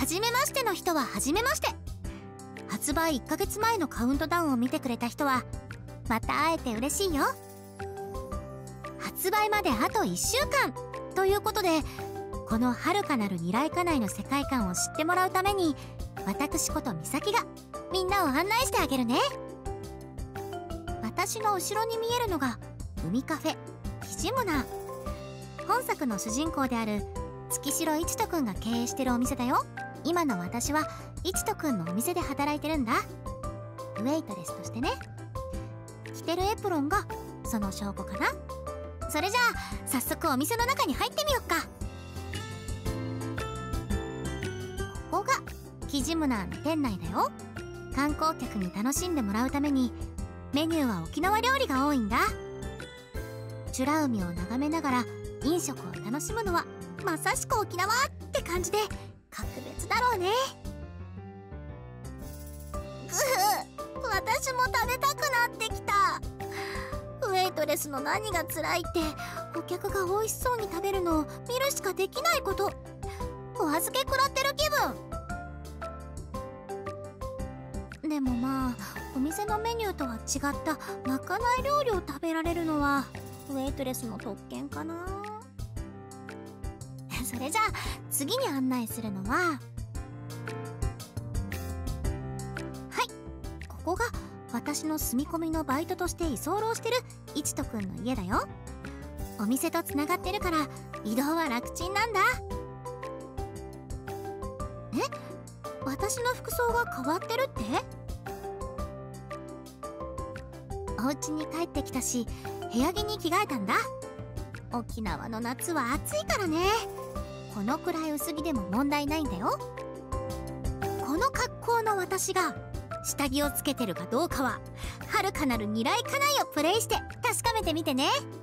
じめましての人ははじめまして。発売1ヶ月前のカウントダウンを見てくれた人はまた会えて嬉しいよ。発売まであと1週間ということで、この遥かなる未来家内の世界観を知ってもらうために、私こと美咲がみんなを案内してあげるね。私の後ろに見えるのが海カフェキジムナー。本作の主人公である月城一斗くんが経営してるお店だよ。今の私は一斗くんのお店で働いてるんだ。ウェイトレスとしてね。着てるエプロンがその証拠かな。それじゃあ早速お店の中に入ってみよっか。ここがキジムナーの店内だよ。観光客に楽しんでもらうためにメニューは沖縄料理が多いんだ。美ら海を眺めながら飲食を楽しむのはまさしく沖縄って感じで格別だろうね。私も食べたくなってきた。ウェイトレスの何が辛いって、お客が美味しそうに食べるのを見るしかできないこと。お預け食らってる気分。でもまあ、お店のメニューとは違ったまかない料理を食べられるのはウェイトレスの特権かな。それじゃあ次に案内するのは、はい、ここが私の住み込みのバイトとして居候してる一斗くんの家だよ。お店とつながってるから移動は楽ちんなんだ。え、私の服装が変わってるって？お家に帰ってきたし部屋着に着替えたんだ。沖縄の夏は暑いからね。このくらい薄着でも問題ないんだよ。この格好の私が下着をつけてるかどうかは遥かなる未来家内をプレイして確かめてみてね。